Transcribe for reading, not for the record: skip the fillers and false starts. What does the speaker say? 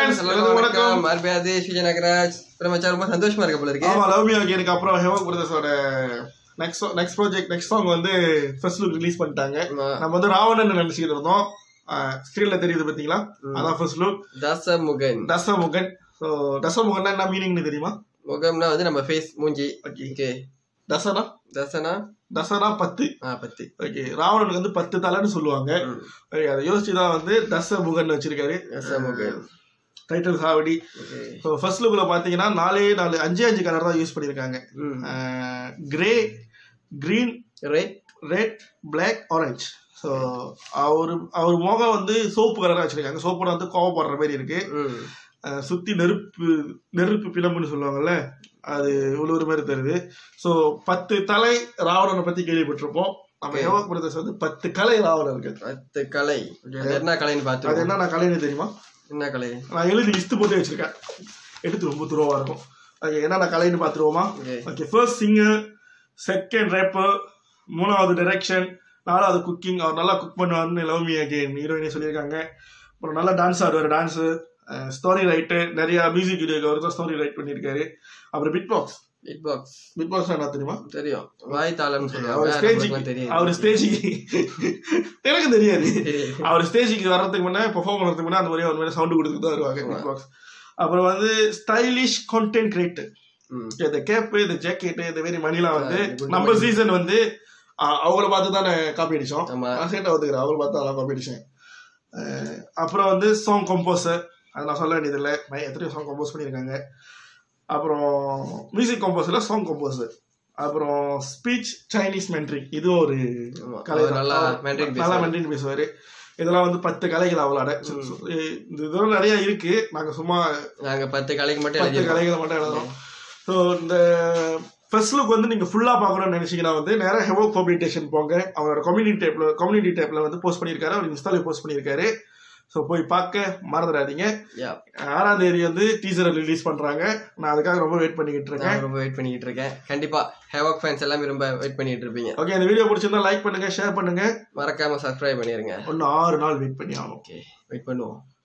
Friends வணக்கம் மார்பியாதி விஜய் நாகராஜ் பிரமச்சார் ரொம்ப சந்தோஷமா இருக்க போல இருக்கு. ஆமா லவ் மீ அகைனுக்கு அப்புறம் ஹேவக் பிரதர்ஸோட நெக்ஸ்ட் ப்ராஜெக்ட் நெக்ஸ்ட் சாங் வந்து ஃபர்ஸ்ட் லுக் ரிலீஸ் பண்ணிட்டாங்க. நம்ம வந்து ராவணன் நினைச்சிட்டு இருந்தோம். ஸ்கிரீன்ல தெரியுது பாத்தீங்களா, அதான் ஃபர்ஸ்ட் லுக். தசமுகன் சோ தசமுகன்னா என்ன மீனிங்னு தெரியுமா? முகம்னா வந்து நம்ம ஃபேஸ் மூஞ்சி. ஓகே தசனா 10. ஓகே ராவணனுக்கு வந்து 10 தலைன்னு சொல்லுவாங்க. அதை யோசிச்சுதான் வந்து தசமுகன் வச்சிருக்காரு. தசமுகன் டைட்டில் சாவடி. ஸோ ஃபர்ஸ்ட் லுக்ல பாத்தீங்கன்னா 5 கலர் தான் யூஸ் பண்ணிருக்காங்க. Grey, green, red, black, orange. So அவர் முகம் வந்து சோப்பு கலரா வச்சிருக்காங்க. சோப்புல வந்து கோவப்படுற மாதிரி இருக்கு. சுத்தி நெருப்பு பிளம்புன்னு சொல்லுவாங்கல்ல, அது உழுவுற மாதிரி தருது. ஸோ 10 தலை ராவணனை பத்தி கேள்விப்பட்டிருப்போம். நம்ம ஹேவக் பிரதர்ஸ் வந்து 10 கலை ராவணன் இருக்கு. 10 கலை என்ன கலைன்னு பார்த்து அது என்ன கலைன்னு தெரியுமா? என்ன கலை நான் எழுதி லிஸ்ட் போட்டு வச்சிருக்கேன். எடுத்து ரொம்ப துருவா இருக்கும். ஓகே என்னென்ன கலைன்னு பார்த்துருவோமா? Okay first singer, second rapper, 3வது டைரக்ஷன், 4வது குக்கிங். அவர் நல்லா குக் பண்ணுவாருன்னு லவ் மீ அகைன் ஹீரோயினே சொல்லியிருக்காங்க. அப்புறம் நல்லா டான்ஸ் ஆடுவார். டான்ஸு, ஸ்டோரி ரைட்டு, நிறைய மியூசிக் வீடியோக்கு அவர் தான் ஸ்டோரி ரைட் பண்ணியிருக்காரு. அப்புறம் பிட் பாக்ஸ் என்ன தெரியுமா? தெரியும், வாய் தாளம்னு சொல்லுவாங்க. அவர் ஸ்டேஜுக்கு எனக்கு தெரியாது. அவர் ஸ்டேஜுக்கு வர்றதுக்கு முன்னே பெர்ஃபார்ம் பண்ணுறதுக்கு முன்னே அந்த மாதிரி ஒரு மாதிரி சவுண்டு கொடுத்துட்டு தான் வருவாங்க பிட் பாக்ஸ். அப்புறம் வந்து ஸ்டைலிஷ் கான்டென்ட் கிரியேட்டர். இந்த கேப்பு, இந்த ஜாக்கெட்டு, இந்த மாதிரி மணிலாம் வந்து நம்ம சீசன் வந்து அவங்கள பார்த்து தானே காப்பி அடிச்சோம். நான் சேட்டை ஒத்துக்கிறேன், அவங்கள பார்த்து அதெல்லாம் காப்பி அடிச்சேன். அப்புறம் வந்து சாங் கம்போசர், அது நான் சொல்ல வேண்டியதில்லை, எத்தனையோ சாங் கம்போஸ் பண்ணியிருக்காங்க. அப்புறம் மியூசிக் கம்போசர்ல சாங் கம்போசர். அப்புறம் ஸ்பீச் சைனீஸ் மென்ட்ரிங், இதுவும் ஒரு கலை, நல்லா மென்ட்ரிங் பேசுவாரு. இதெல்லாம் வந்து 10 கலைகள் அவளோட. இதெல்லாம் நிறைய இருக்கு. நாங்க 10 கலைகளை மட்டும் எழுதுறோம். ஸோ இந்த ஃபர்ஸ்ட் லுக் வந்து நீங்க ஃபுல்லா பார்க்கணும்னு நினைச்சீங்கன்னா வந்து நேரா ஹேவக் பப்ளிகேஷன் போங்க. அவரோட கம்யூனிட்டி டேப்ல வந்து போஸ்ட் பண்ணியிருக்காரு. அவர் இன்ஸ்டால போஸ்ட் பண்ணியிருக்காரு. ஸோ போய் பார்க்க மறந்துடாதீங்க. 6ஆம் தேதி வந்து டீசரை ரிலீஸ் பண்றாங்க. நான் அதுக்காக ரொம்ப வெயிட் பண்ணிக்கிட்டு இருக்கேன். கண்டிப்பா ஹேவக் ஃபேன்ஸ் எல்லாமே ரொம்ப வெயிட் பண்ணிட்டு இருப்பீங்க. ஓகே, இந்த வீடியோ பிடிச்சிருந்தா லைக் பண்ணுங்க, ஷேர் பண்ணுங்க, மறக்காம சப்ஸ்கிரைப் பண்ணிருங்க. இன்னும் 6 நாள் வெயிட் பண்ணி ஆகணும். ஓகே, வெயிட் பண்ணுவோம்.